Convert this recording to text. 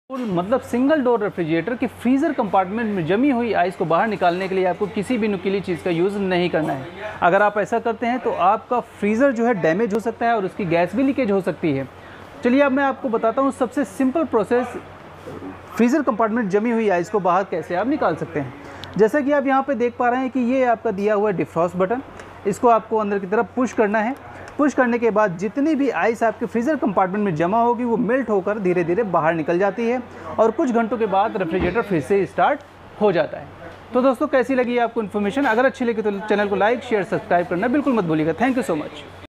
मतलब single door refrigerator के freezer compartment में जमी हुई आइस को बाहर निकालने के लिए आपको किसी भी नुकीली चीज़ का यूज़ नहीं करना है। अगर आप ऐसा करते हैं तो आपका फ्रीज़र जो है डैमेज हो सकता है और उसकी गैस भी लीकेज हो सकती है। चलिए अब मैं आपको बताता हूँ सबसे सिंपल प्रोसेस फ्रीज़र कंपार्टमेंट जमी हुई आइस को बाहर कैसे आप निकाल सकते हैं। जैसा कि आप यहाँ पर देख पा रहे हैं कि ये आपका दिया हुआ है डिफ्रॉस्ट बटन, इसको आपको अंदर की तरफ पुश करना है। पुश करने के बाद जितनी भी आइस आपके फ्रीज़र कंपार्टमेंट में जमा होगी वो मेल्ट होकर धीरे धीरे बाहर निकल जाती है और कुछ घंटों के बाद रेफ्रिजरेटर फिर से स्टार्ट हो जाता है। तो दोस्तों कैसी लगी आपको इन्फॉर्मेशन? अगर अच्छी लगी तो चैनल को लाइक शेयर सब्सक्राइब करना बिल्कुल मत भूलिएगा। Thank you so much.